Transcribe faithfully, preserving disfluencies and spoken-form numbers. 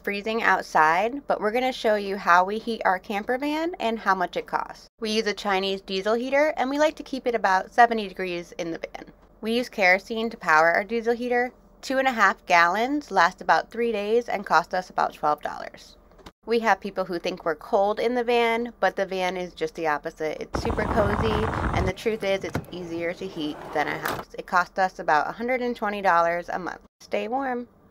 freezing outside, but we're going to show you how we heat our camper van and how much it costs. We use a Chinese diesel heater and we like to keep it about seventy degrees in the van. We use kerosene to power our diesel heater. Two and a half gallons last about three days and cost us about twelve dollars. We have people who think we're cold in the van, but the van is just the opposite. It's super cozy, and the truth is it's easier to heat than a house. It cost us about one hundred twenty dollars a month. Stay warm.